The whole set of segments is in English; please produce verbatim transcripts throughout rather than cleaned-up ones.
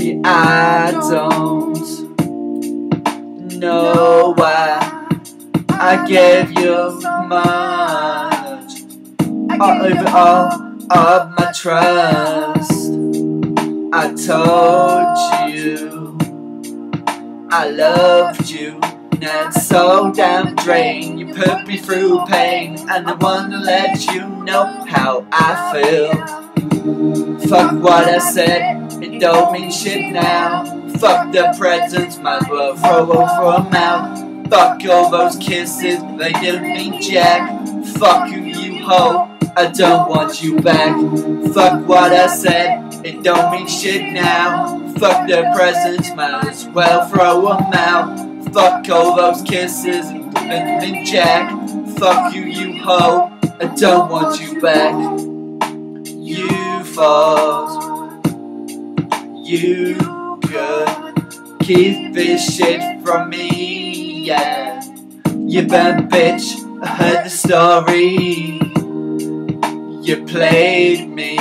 See, I don't know why I gave you much over all of my trust. I told you I loved you, now it's so damn drained. You put me through pain, and I wanna let you know how I feel. Fuck what I said, it don't mean shit now. Fuck the presents, might as well throw over them out. Fuck all those kisses, they don't mean jack. Fuck you, you hoe, I don't want you back. Fuck what I said, it don't mean shit now. Fuck the presents, might as well throw them out. Fuck all those kisses, they don't mean jack. Fuck you, you hoe, I don't want you back. You false, you could keep this shit from me, yeah. You bad bitch, I heard the story. You played me,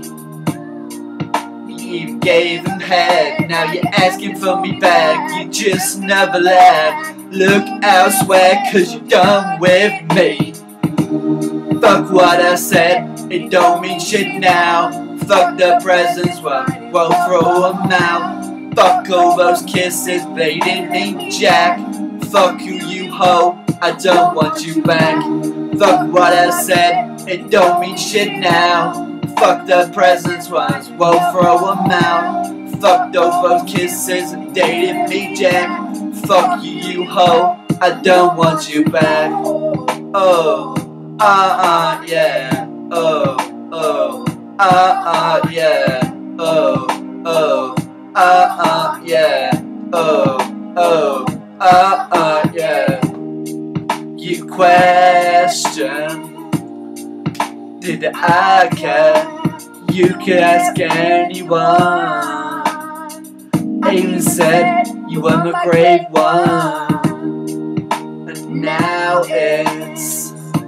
you gave him head, now you're asking for me back. You just never left. Look elsewhere, cause you're done with me. Fuck what I said, it don't mean shit now. Fuck the presents, well, well throw them out. Fuck all those kisses, they didn't mean jack. Fuck you, you hoe, I don't want you back. Fuck what I said, it don't mean shit now. Fuck the presents, well, well throw them out. Fuck all those kisses, they didn't mean jack. Fuck you, you hoe, I don't want you back. Oh. Uh uh yeah, oh oh, uh uh yeah, oh oh, uh uh yeah, oh oh, uh uh yeah. You question, did I care? You could ask anyone. I even said you were my great one, and now it's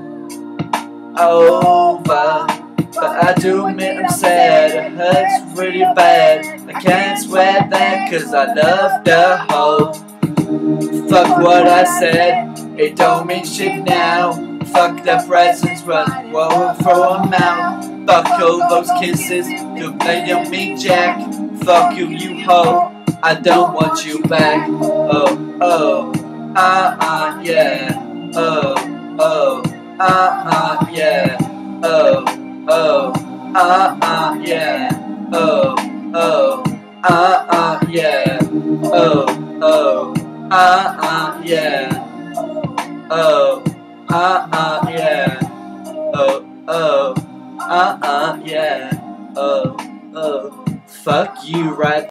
over, but I do admit I'm sad. It hurts really bad. I can't swear that, cause I love the hoe. Fuck what I said, it don't mean shit now. Fuck the presents, run, well, throw them out. Fuck all those kisses, they don't mean jack. Fuck you, you hoe, I don't want you back. Oh, oh, uh uh, yeah, oh, oh. Uh uh yeah, oh oh, uh uh yeah, oh oh, uh uh yeah, oh oh, uh uh yeah, oh uh uh yeah, oh oh, uh uh yeah, oh oh, fuck you right.